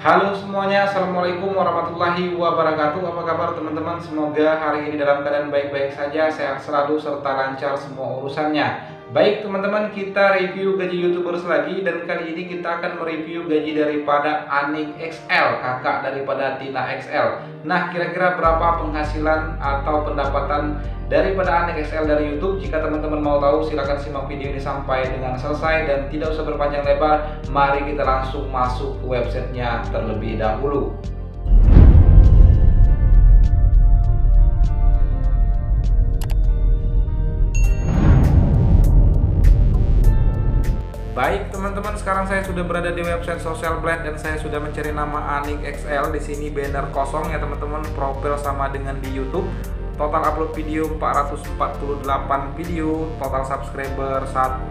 Halo semuanya, Assalamualaikum warahmatullahi wabarakatuh. Apa kabar teman-teman? Semoga hari ini dalam keadaan baik-baik saja, sehat selalu, serta lancar semua urusannya. Baik teman-teman, kita review gaji YouTubers lagi. Dan kali ini kita akan mereview gaji daripada Anik XL, kakak daripada Tina XL. Nah, kira-kira berapa penghasilan atau pendapatan daripada Anik XL dari YouTube? Jika teman-teman mau tahu, silahkan simak video ini sampai dengan selesai. Dan tidak usah berpanjang lebar, mari kita langsung masuk ke websitenya terlebih dahulu. Baik teman-teman, sekarang saya sudah berada di website Social Blade dan saya sudah mencari nama Anik XL. Di sini banner kosong ya teman-teman, profil sama dengan di YouTube. Total upload video 448 video, total subscriber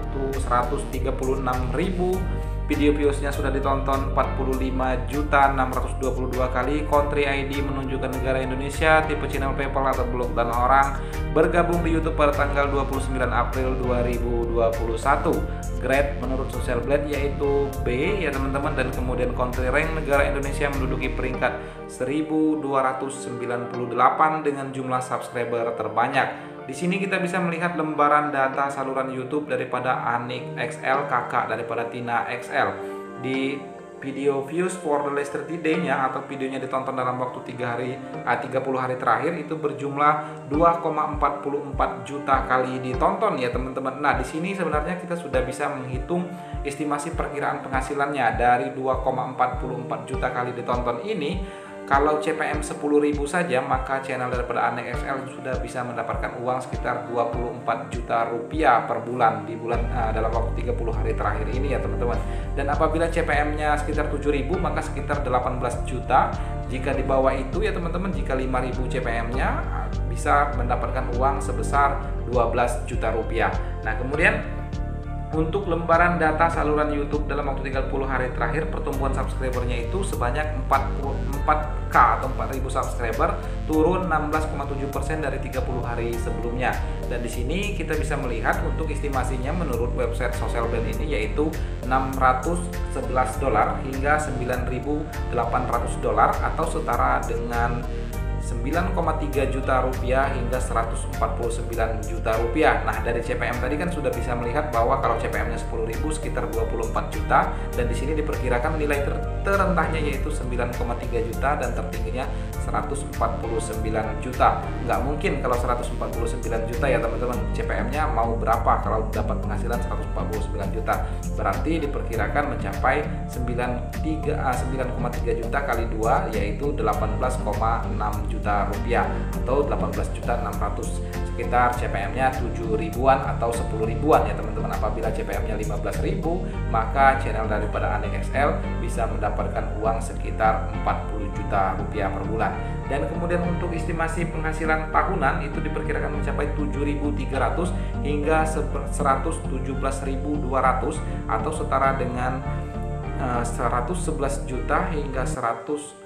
136.000. Video viewsnya sudah ditonton 45.622 kali. Country ID menunjukkan negara Indonesia, tipe channel PayPal atau blog dan orang. Bergabung di YouTube pada tanggal 29 April 2021. Grade menurut Social Blade yaitu B ya teman-teman, dan kemudian country rank negara Indonesia menduduki peringkat 1298 dengan jumlah subscriber terbanyak. Di sini kita bisa melihat lembaran data saluran YouTube daripada Anik XL, kakak daripada Tina XL. Di video views for the last 30 day-nya atau videonya ditonton dalam waktu 30 hari terakhir itu berjumlah 2,44 juta kali ditonton ya teman-teman. Nah, di sini sebenarnya kita sudah bisa menghitung estimasi perkiraan penghasilannya dari 2,44 juta kali ditonton ini. Kalau CPM 10.000 saja, maka channel daripada Anik XL sudah bisa mendapatkan uang sekitar 24 juta rupiah per bulan di bulan dalam waktu 30 hari terakhir ini ya teman-teman. Dan apabila CPM-nya sekitar 7.000, maka sekitar 18 juta. Jika di bawah itu ya teman-teman, jika 5.000 CPM-nya bisa mendapatkan uang sebesar 12 juta rupiah. Nah, kemudian untuk lembaran data saluran YouTube dalam waktu 30 hari terakhir, pertumbuhan subscribernya itu sebanyak 4K atau 4.000 subscriber, turun 16,7% dari 30 hari sebelumnya. Dan di sini kita bisa melihat untuk estimasinya menurut website Social Blade ini yaitu $611 hingga $9.800 atau setara dengan 9,3 juta rupiah hingga 149 juta rupiah. Nah, dari CPM tadi kan sudah bisa melihat bahwa kalau CPM-nya 10.000 sekitar 24 juta, dan di sini diperkirakan nilai terendahnya yaitu 9,3 juta dan tertingginya 149 juta. Nggak mungkin kalau 149 juta ya teman-teman. CPM-nya mau berapa kalau dapat penghasilan 149 juta? Berarti diperkirakan mencapai 9,3 juta kali 2 yaitu 18,6 juta rupiah atau 18.600, sekitar CPM-nya 7 ribuan atau 10 ribuan ya teman-teman. Apabila CPM-nya 15.000, maka channel daripada Anik XL bisa mendapatkan uang sekitar 40 juta rupiah per bulan. Dan kemudian untuk estimasi penghasilan tahunan itu diperkirakan mencapai 7.300 hingga 117.200 atau setara dengan 111 juta hingga 101,76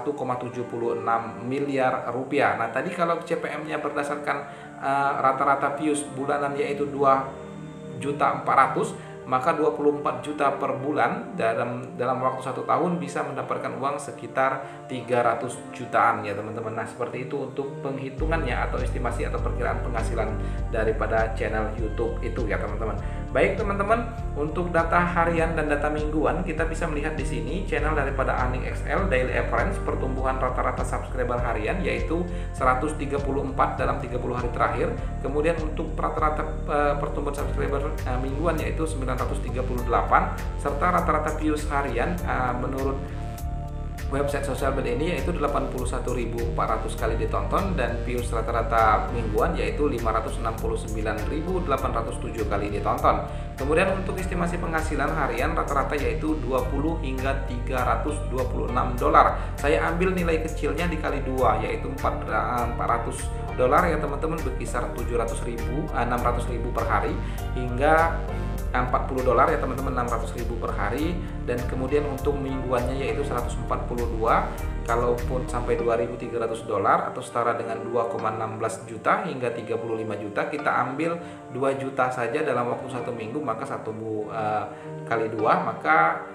miliar rupiah. Nah, tadi kalau CPM-nya berdasarkan rata-rata views bulanan yaitu 2.400.000, maka 24 juta per bulan dalam waktu 1 tahun bisa mendapatkan uang sekitar 300 jutaan ya teman-teman. Nah, seperti itu untuk penghitungannya atau estimasi atau perkiraan penghasilan daripada channel YouTube itu ya teman-teman. Baik teman-teman, untuk data harian dan data mingguan kita bisa melihat di sini channel daripada Anik XL daily average pertumbuhan rata-rata subscriber harian yaitu 134 dalam 30 hari terakhir. Kemudian untuk rata-rata pertumbuhan subscriber mingguan yaitu 938, serta rata-rata views harian menurut website Social Blade ini yaitu 81.400 kali ditonton, dan views rata-rata mingguan yaitu 569.807 kali ditonton. Kemudian untuk estimasi penghasilan harian rata-rata yaitu 20 hingga 326 dolar. Saya ambil nilai kecilnya dikali 2 yaitu 400 dolar ya teman-teman, berkisar 600.000 per hari hingga 40 dolar ya teman-teman, 600.000 per hari. Dan kemudian untuk mingguannya yaitu 142, kalaupun sampai 2.300 dolar atau setara dengan 2,16 juta hingga 35 juta, kita ambil 2 juta saja dalam waktu 1 minggu, maka 1 kali 2 maka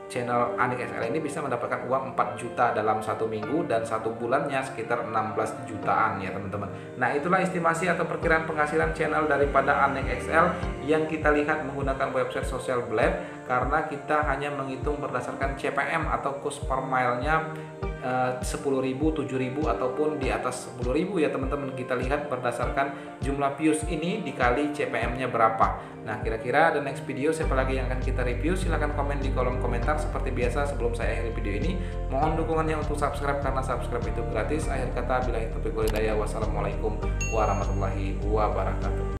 channel Anik XL ini bisa mendapatkan uang 4 juta dalam 1 minggu, dan 1 bulannya sekitar 16 jutaan ya teman-teman. Nah, itulah estimasi atau perkiraan penghasilan channel daripada Anik XL yang kita lihat menggunakan website Social Blade, karena kita hanya menghitung berdasarkan CPM atau cost per mile-nya 10.000, 7.000 ataupun di atas 10.000 ya teman-teman. Kita lihat berdasarkan jumlah views ini dikali CPM-nya berapa. Nah, kira-kira the next video siapa lagi yang akan kita review? Silahkan komen di kolom komentar. Seperti biasa, sebelum saya akhiri video ini, mohon dukungannya untuk subscribe karena subscribe itu gratis. Akhir kata, billahi taufiq wal hidayah. Wassalamualaikum warahmatullahi wabarakatuh.